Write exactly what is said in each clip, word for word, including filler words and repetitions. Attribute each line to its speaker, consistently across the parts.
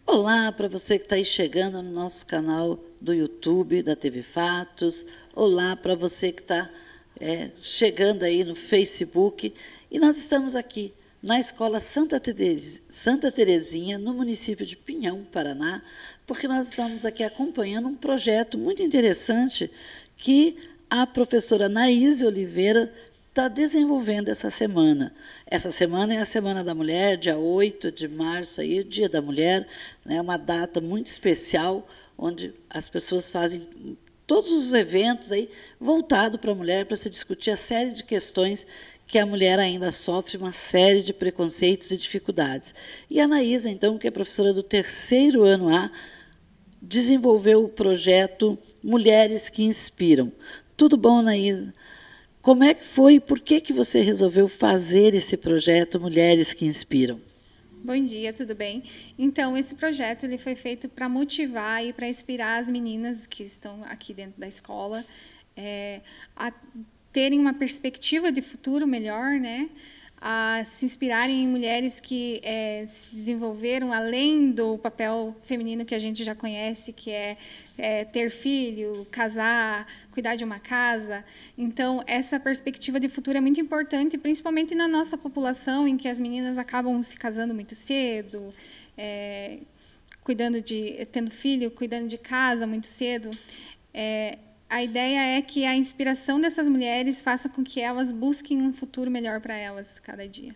Speaker 1: Olá para você que está aí chegando no nosso canal do YouTube, da T V Fatos. Olá para você que está é, chegando aí no Facebook. E nós estamos aqui na Escola Santa, Terez, Santa Terezinha, no município de Pinhão, Paraná, porque nós estamos aqui acompanhando um projeto muito interessante que a professora Naíse Oliveira está desenvolvendo essa semana. Essa semana é a Semana da Mulher, dia oito de março, aí, o Dia da Mulher, né, uma data muito especial, onde as pessoas fazem todos os eventos aí voltados para a mulher, para se discutir a série de questões que a mulher ainda sofre, uma série de preconceitos e dificuldades. E a Anaísa, então, que é professora do terceiro ano A, desenvolveu o projeto Mulheres que Inspiram. Tudo bom, Anaísa? Como é que foi e por que, que você resolveu fazer esse projeto Mulheres que Inspiram?
Speaker 2: Bom dia, tudo bem? Então, esse projeto ele foi feito para motivar e para inspirar as meninas que estão aqui dentro da escola é, a terem uma perspectiva de futuro melhor, né? A se inspirarem em mulheres que é, se desenvolveram além do papel feminino que a gente já conhece, que é, é ter filho, casar, cuidar de uma casa. Então, essa perspectiva de futuro é muito importante, principalmente na nossa população, em que as meninas acabam se casando muito cedo, é, cuidando de, tendo filho, cuidando de casa muito cedo. É, A ideia é que a inspiração dessas mulheres faça com que elas busquem um futuro melhor para elas cada dia.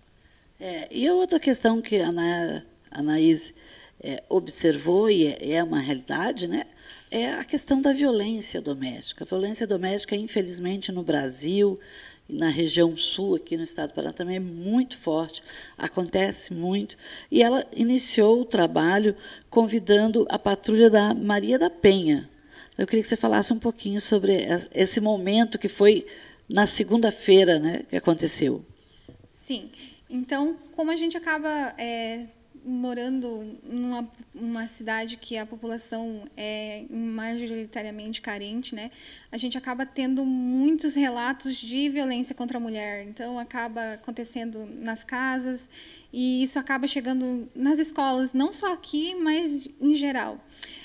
Speaker 1: É, e a outra questão que a Ana, a Anaíse é, observou, e é, é uma realidade, né, é a questão da violência doméstica. A violência doméstica, infelizmente, no Brasil, e na região sul, aqui no estado do Paraná, também é muito forte, acontece muito. E ela iniciou o trabalho convidando a patrulha da Maria da Penha. Eu queria que você falasse um pouquinho sobre esse momento que foi na segunda-feira, né, que aconteceu.
Speaker 2: Sim. Então, como a gente acaba é, morando numa uma cidade que a população é majoritariamente carente, né, a gente acaba tendo muitos relatos de violência contra a mulher. Então, acaba acontecendo nas casas e isso acaba chegando nas escolas, não só aqui, mas em geral.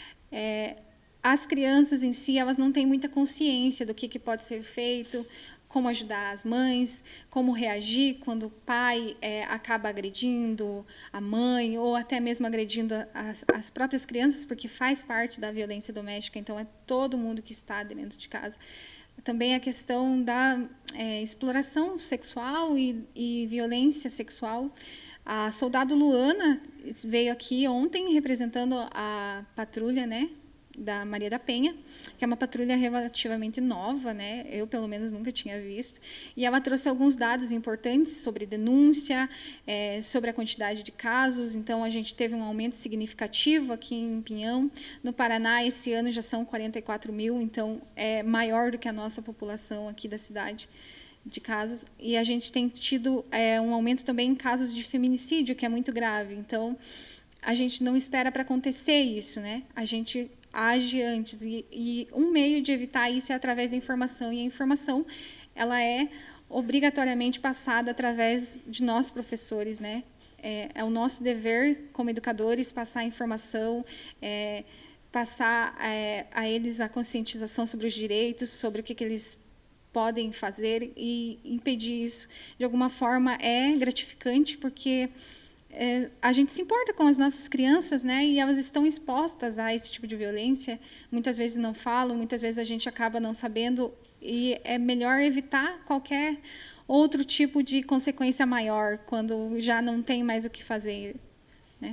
Speaker 2: É, As crianças em si, elas não têm muita consciência do que, que pode ser feito, como ajudar as mães, como reagir quando o pai é, acaba agredindo a mãe ou até mesmo agredindo as, as próprias crianças, porque faz parte da violência doméstica, então é todo mundo que está dentro de casa. Também a questão da é, exploração sexual e, e violência sexual. A soldado Luana veio aqui ontem representando a patrulha, né, da Maria da Penha, que é uma patrulha relativamente nova, né? Eu, pelo menos, nunca tinha visto. E ela trouxe alguns dados importantes sobre denúncia, é, sobre a quantidade de casos. Então, a gente teve um aumento significativo aqui em Pinhão. No Paraná, esse ano já são quarenta e quatro mil, então é maior do que a nossa população aqui da cidade de casos. E a gente tem tido é, um aumento também em casos de feminicídio, que é muito grave. Então, a gente não espera para acontecer isso, né? A gente age antes e, e um meio de evitar isso é através da informação, e a informação ela é obrigatoriamente passada através de nós professores, né? É, é o nosso dever como educadores passar a informação, é, passar é, a eles a conscientização sobre os direitos, sobre o que, que eles podem fazer e impedir isso. De alguma forma é gratificante porque É, a gente se importa com as nossas crianças, né? E elas estão expostas a esse tipo de violência. Muitas vezes não falam, muitas vezes a gente acaba não sabendo. E é melhor evitar qualquer outro tipo de consequência maior, quando já não tem mais o que fazer, né?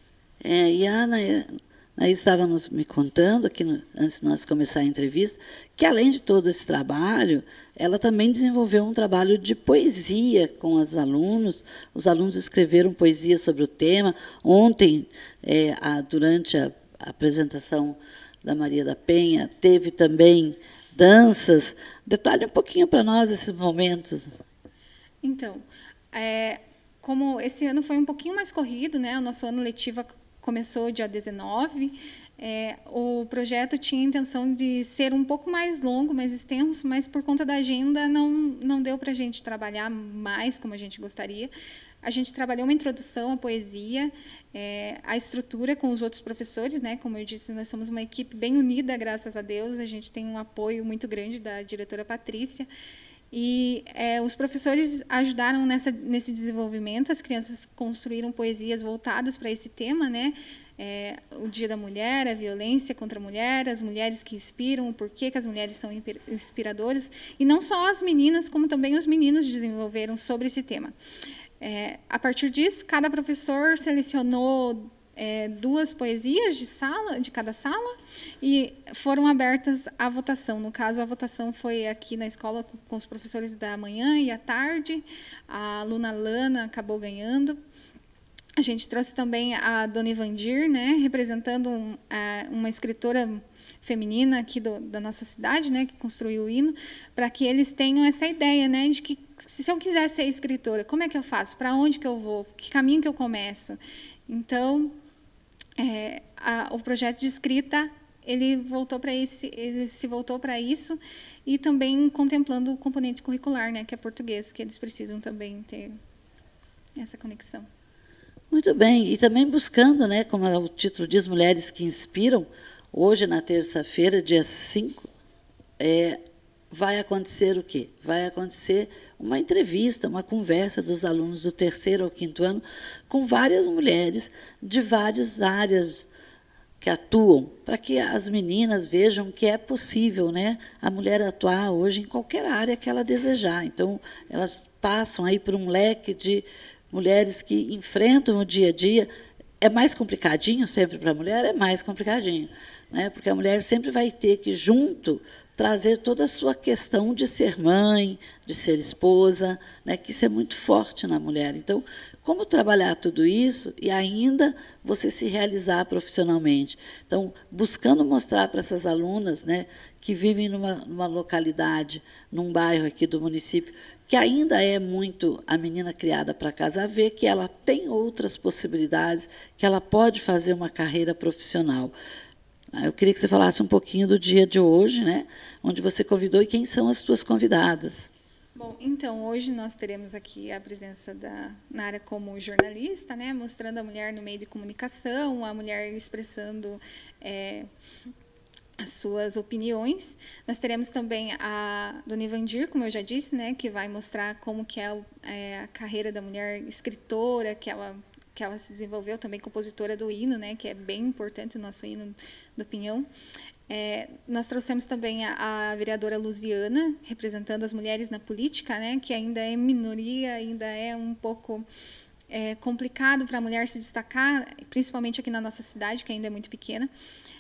Speaker 1: É, e a Ana, Ana estava nos, me contando, aqui no, antes de nós começar a entrevista, que, além de todo esse trabalho, ela também desenvolveu um trabalho de poesia com os alunos. Os alunos escreveram poesia sobre o tema. Ontem, é, a, durante a, a apresentação da Maria da Penha, teve também danças. Detalhe um pouquinho para nós esses momentos.
Speaker 2: Então, é, como esse ano foi um pouquinho mais corrido, né? O nosso ano letivo começou dia dezenove, É, o projeto tinha a intenção de ser um pouco mais longo, mais extenso, mas por conta da agenda não, não deu para a gente trabalhar mais como a gente gostaria. A gente trabalhou uma introdução à poesia, é, a estrutura com os outros professores, né? Como eu disse, nós somos uma equipe bem unida, graças a Deus. A gente tem um apoio muito grande da diretora Patrícia. E é, os professores ajudaram nessa, nesse desenvolvimento. As crianças construíram poesias voltadas para esse tema, né? É, o Dia da Mulher, a violência contra a mulher, as mulheres que inspiram, o porquê que as mulheres são inspiradoras. E não só as meninas, como também os meninos desenvolveram sobre esse tema. É, a partir disso, cada professor selecionou é, duas poesias de, sala, de cada sala e foram abertas à votação. No caso, a votação foi aqui na escola com, com os professores da manhã e à tarde. A aluna Lana acabou ganhando. A gente trouxe também a Dona Ivandir, né, representando um, a, uma escritora feminina aqui do, da nossa cidade, né, que construiu o hino, para que eles tenham essa ideia, né, de que se eu quiser ser escritora, como é que eu faço? Para onde que eu vou? Que caminho que eu começo? Então, é, a, o projeto de escrita ele voltou para esse, ele se voltou para isso e também contemplando o componente curricular, né, que é português, que eles precisam também ter essa conexão.
Speaker 1: Muito bem, e também buscando, né, como o título diz, Mulheres que Inspiram, hoje, na terça-feira, dia cinco, é, vai acontecer o quê? Vai acontecer uma entrevista, uma conversa dos alunos do terceiro ao quinto ano com várias mulheres de várias áreas que atuam, para que as meninas vejam que é possível, né, a mulher atuar hoje em qualquer área que ela desejar. Então, elas passam aí por um leque de mulheres que enfrentam o dia a dia. É mais complicadinho sempre para a mulher? É mais complicadinho, né? Porque a mulher sempre vai ter que, junto, trazer toda a sua questão de ser mãe, de ser esposa, né? Que isso é muito forte na mulher. Então, como trabalhar tudo isso e ainda você se realizar profissionalmente? Então, buscando mostrar para essas alunas, né, que vivem numa, numa localidade, num bairro aqui do município, que ainda é muito a menina criada para casa, ver que ela tem outras possibilidades, que ela pode fazer uma carreira profissional. Eu queria que você falasse um pouquinho do dia de hoje, né, onde você convidou e quem são as suas convidadas.
Speaker 2: Bom, então, hoje nós teremos aqui a presença da Nara como jornalista, né, mostrando a mulher no meio de comunicação, a mulher expressando é, as suas opiniões. Nós teremos também a Dona Ivandir, como eu já disse, né, que vai mostrar como que é, o, é a carreira da mulher escritora, que ela, que ela se desenvolveu, também compositora do hino, né, que é bem importante o nosso hino do Pinhão. É, nós trouxemos também a, a vereadora Luziana, representando as mulheres na política, né, que ainda é minoria, ainda é um pouco é, complicado para a mulher se destacar, principalmente aqui na nossa cidade, que ainda é muito pequena.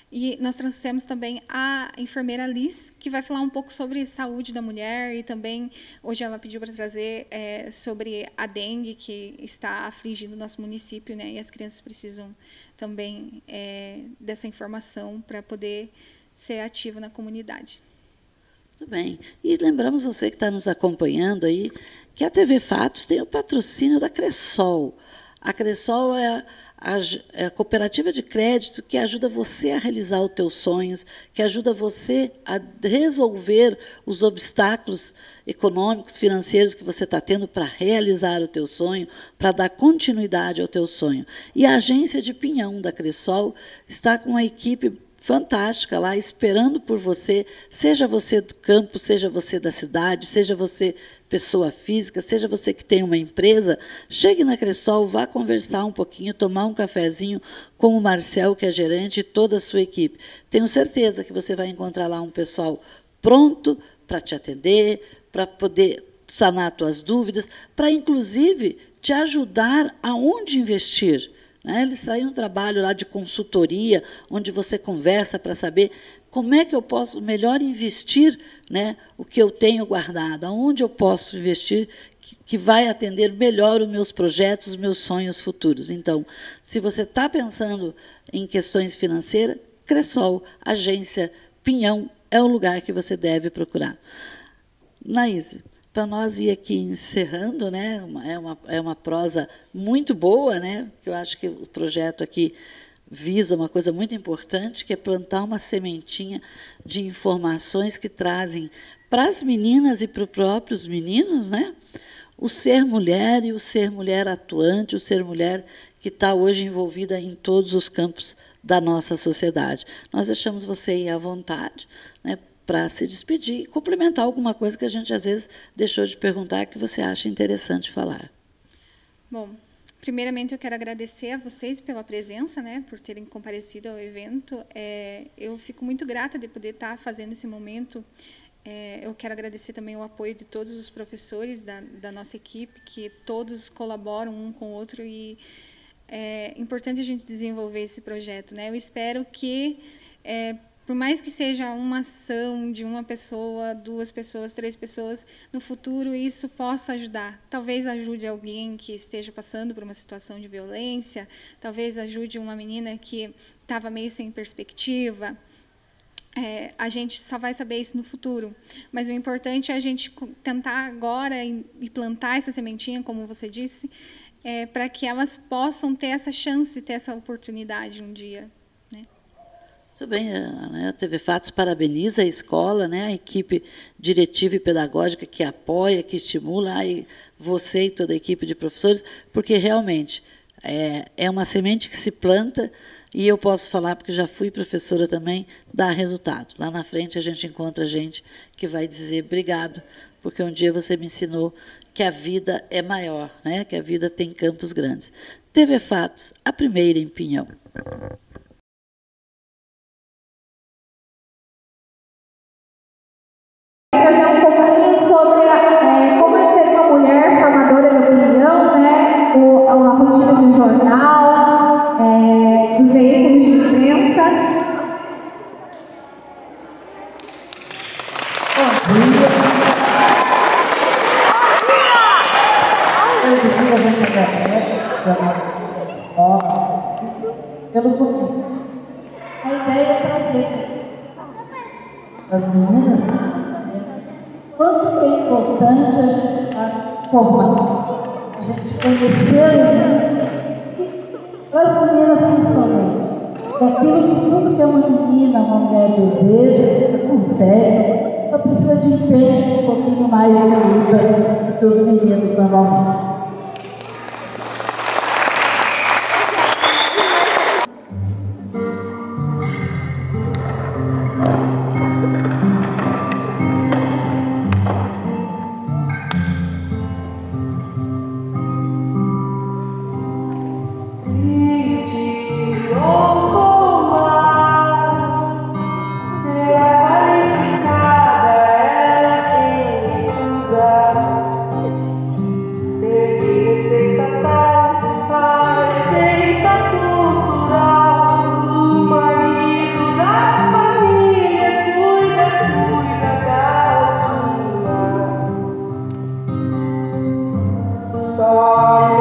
Speaker 2: E nós trouxemos também a enfermeira Liz, que vai falar um pouco sobre saúde da mulher e também, hoje ela pediu para trazer é, sobre a dengue, que está afligindo o nosso município, né? E as crianças precisam também é, dessa informação para poder ser ativa na comunidade.
Speaker 1: Muito bem. E lembramos você que está nos acompanhando aí, que a T V Fatos tem o patrocínio da Cressol. A Cressol é a A, a cooperativa de crédito que ajuda você a realizar os teus sonhos, que ajuda você a resolver os obstáculos econômicos, financeiros que você está tendo para realizar o teu sonho, para dar continuidade ao teu sonho. E a agência de Pinhão da Cressol está com uma equipe fantástica lá, esperando por você, seja você do campo, seja você da cidade, seja você pessoa física, seja você que tem uma empresa, chegue na Cressol, vá conversar um pouquinho, tomar um cafezinho com o Marcel, que é gerente, e toda a sua equipe. Tenho certeza que você vai encontrar lá um pessoal pronto para te atender, para poder sanar tuas dúvidas, para, inclusive, te ajudar aonde investir. Eles têm um trabalho lá de consultoria, onde você conversa para saber como é que eu posso melhor investir, né, o que eu tenho guardado, aonde eu posso investir que, que vai atender melhor os meus projetos, os meus sonhos futuros. Então, se você está pensando em questões financeiras, Cressol, agência Pinhão, é o lugar que você deve procurar. Naíse, para nós ir aqui encerrando, né, é uma, é uma prosa muito boa, né, que eu acho que o projeto aqui visa uma coisa muito importante, que é plantar uma sementinha de informações que trazem para as meninas e para os próprios meninos, né, o ser mulher e o ser mulher atuante, o ser mulher que está hoje envolvida em todos os campos da nossa sociedade. Nós deixamos você ir à vontade, né, para se despedir e complementar alguma coisa que a gente, às vezes, deixou de perguntar que você acha interessante falar.
Speaker 2: Bom, primeiramente, eu quero agradecer a vocês pela presença, né, por terem comparecido ao evento. É, eu fico muito grata de poder estar fazendo esse momento. É, eu quero agradecer também o apoio de todos os professores da, da nossa equipe, que todos colaboram um com o outro, e é importante a gente desenvolver esse projeto, né? Eu espero que, é, por mais que seja uma ação de uma pessoa, duas pessoas, três pessoas, no futuro isso possa ajudar. Talvez ajude alguém que esteja passando por uma situação de violência, talvez ajude uma menina que estava meio sem perspectiva. É, a gente só vai saber isso no futuro, mas o importante é a gente tentar agora e plantar essa sementinha, como você disse, é, para que elas possam ter essa chance, ter essa oportunidade um dia. Né?
Speaker 1: Muito bem, a T V Fatos parabeniza a escola, né, a equipe diretiva e pedagógica que apoia, que estimula, aí você e toda a equipe de professores, porque realmente é, é uma semente que se planta. E eu posso falar, porque já fui professora também, dá resultado. Lá na frente a gente encontra gente que vai dizer obrigado, porque um dia você me ensinou que a vida é maior, né? Que a vida tem campos grandes. T V Fatos, a primeira em Pinhão.
Speaker 3: Trazer um pouquinho sobre é, como é ser uma mulher formadora de opinião, né? O, a rotina de um jornal, é, dos veículos de imprensa. Bom dia. Antes de tudo, a gente agradece pela escola, pelo convite. A ideia é trazer para as meninas quanto é importante a gente estar formando, a gente conhecer o mundo, e para as meninas principalmente, daquilo que tudo que uma menina, uma mulher deseja, ela consegue, só precisa de empenho, um pouquinho mais de luta do que os meninos normalmente.
Speaker 4: Só